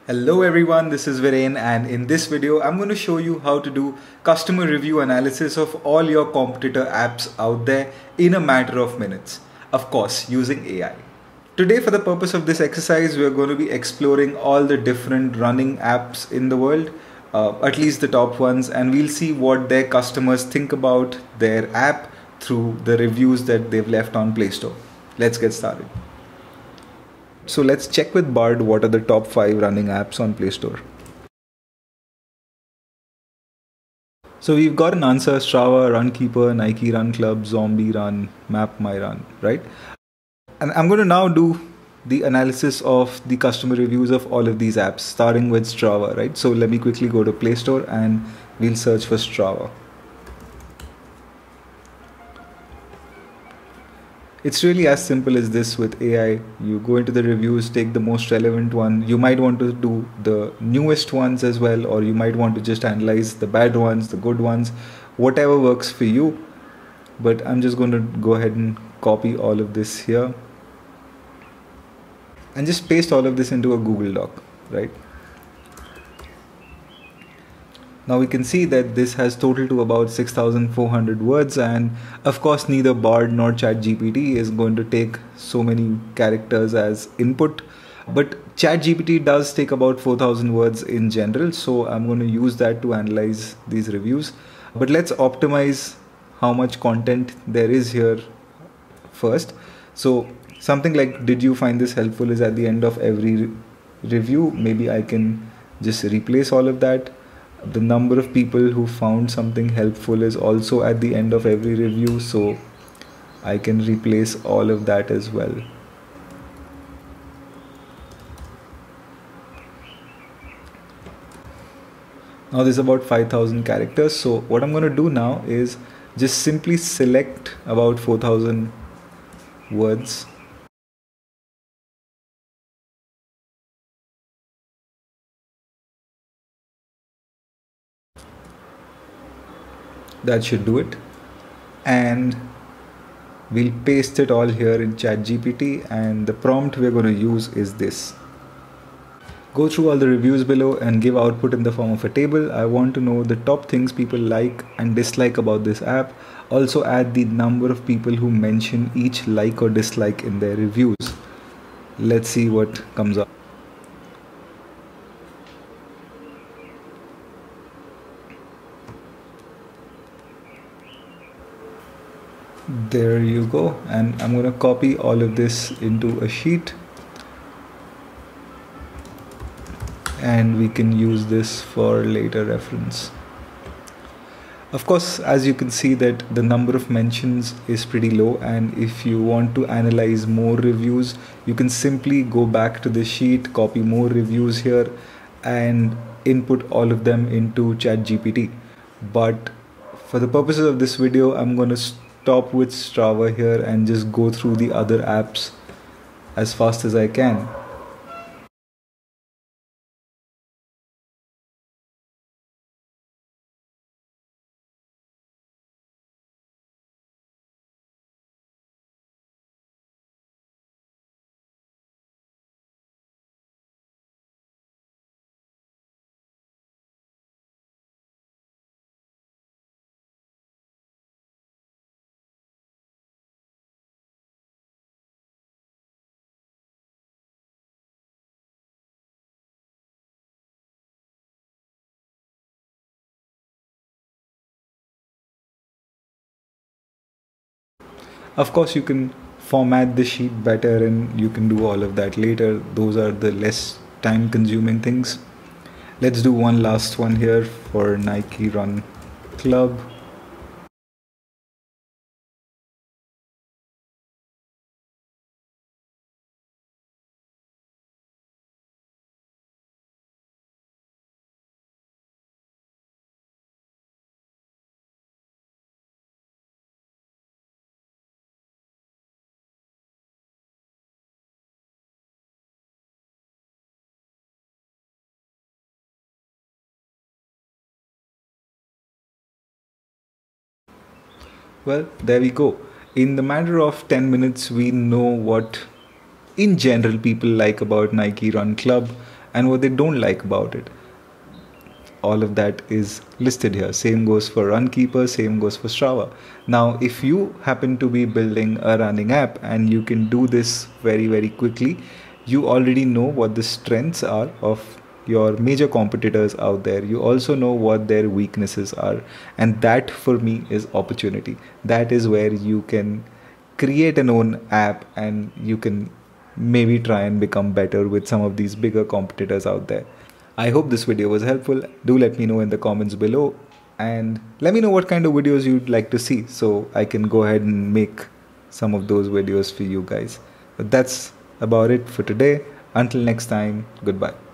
Hello everyone, this is Viren, and in this video I'm going to show you how to do customer review analysis of all your competitor apps out there in a matter of minutes. Of course, using AI. Today, for the purpose of this exercise, we are going to be exploring all the different running apps in the world, at least the top ones, and we'll see what their customers think about their app through the reviews that they've left on Play Store. Let's get started. So let's check with Bard what are the top 5 running apps on Play Store. So we've got an answer: Strava, Runkeeper, Nike Run Club, Zombie Run, Map My Run, right? And I'm going to now do the analysis of the customer reviews of all of these apps, starting with Strava, right? So let me quickly go to Play Store and we'll search for Strava. It's really as simple as this with AI. You go into the reviews, take the most relevant one. You might want to do the newest ones as well, or you might want to just analyze the bad ones, the good ones, whatever works for you. But I'm just going to go ahead and copy all of this here and just paste all of this into a Google Doc, right? Now we can see that this has total to about 6,400 words, and of course neither Bard nor ChatGPT is going to take so many characters as input, but ChatGPT does take about 4,000 words in general, so I'm going to use that to analyze these reviews. But let's optimize how much content there is here first. So something like "did you find this helpful" is at the end of every review. Maybe I can just replace all of that. The number of people who found something helpful is also at the end of every review, so I can replace all of that as well. Now there's about 5,000 characters, so what I'm going to do now is just simply select about 4,000 words. That should do it, and we'll paste it all here in ChatGPT, and the prompt we're going to use is this: go through all the reviews below and give output in the form of a table. I want to know the top things people like and dislike about this app. Also add the number of people who mention each like or dislike in their reviews. Let's see what comes up. There you go, and I'm going to copy all of this into a sheet, and we can use this for later reference. Of course, as you can see that the number of mentions is pretty low, and if you want to analyze more reviews, you can simply go back to the sheet, copy more reviews here, and input all of them into ChatGPT. But for the purposes of this video, I'm going to stop with Strava here and just go through the other apps as fast as I can. Of course, you can format the sheet better and you can do all of that later. Those are the less time consuming things. Let's do one last one here for Nike Run Club. Well, there we go. In the matter of 10 minutes, we know what in general people like about Nike Run Club, and what they don't like about it. All of that is listed here. Same goes for Runkeeper, same goes for Strava. Now, if you happen to be building a running app and you can do this very, very quickly, you already know what the strengths are of your major competitors out there. You also know what their weaknesses are. And that for me is opportunity. That is where you can create an own app and you can maybe try and become better with some of these bigger competitors out there. I hope this video was helpful. Do let me know in the comments below and let me know what kind of videos you'd like to see so I can go ahead and make some of those videos for you guys. But that's about it for today. Until next time, goodbye.